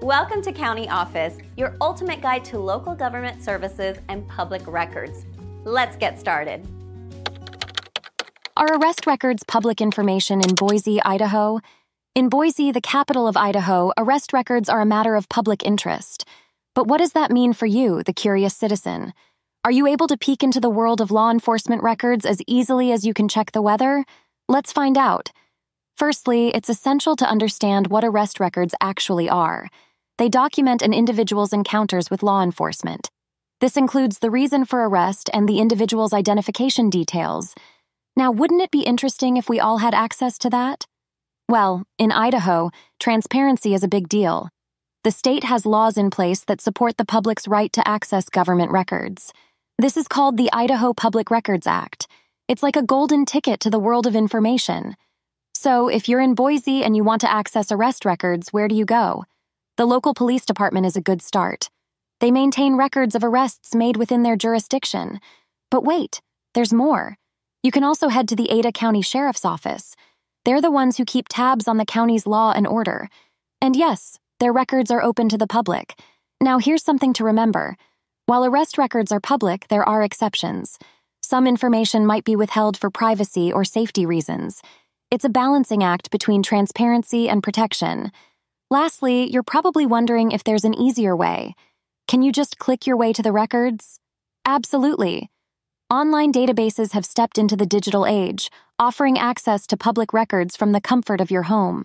Welcome to County Office, your ultimate guide to local government services and public records. Let's get started. Are arrest records public information in Boise, Idaho? In Boise, the capital of Idaho, arrest records are a matter of public interest. But what does that mean for you, the curious citizen? Are you able to peek into the world of law enforcement records as easily as you can check the weather? Let's find out. Firstly, it's essential to understand what arrest records actually are. They document an individual's encounters with law enforcement. This includes the reason for arrest and the individual's identification details. Now, wouldn't it be interesting if we all had access to that? Well, in Idaho, transparency is a big deal. The state has laws in place that support the public's right to access government records. This is called the Idaho Public Records Act. It's like a golden ticket to the world of information. So, if you're in Boise and you want to access arrest records, where do you go? The local police department is a good start. They maintain records of arrests made within their jurisdiction. But wait, there's more. You can also head to the Ada County Sheriff's Office. They're the ones who keep tabs on the county's law and order. And yes, their records are open to the public. Now, here's something to remember. While arrest records are public, there are exceptions. Some information might be withheld for privacy or safety reasons. It's a balancing act between transparency and protection. Lastly, you're probably wondering if there's an easier way. Can you just click your way to the records? Absolutely. Online databases have stepped into the digital age, offering access to public records from the comfort of your home.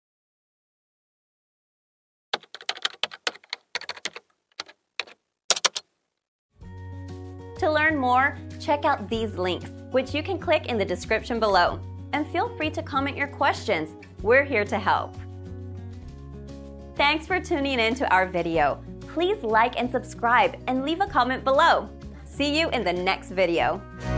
To learn more, check out these links, which you can click in the description below. And feel free to comment your questions. We're here to help. Thanks for tuning in to our video. Please like and subscribe and leave a comment below. See you in the next video.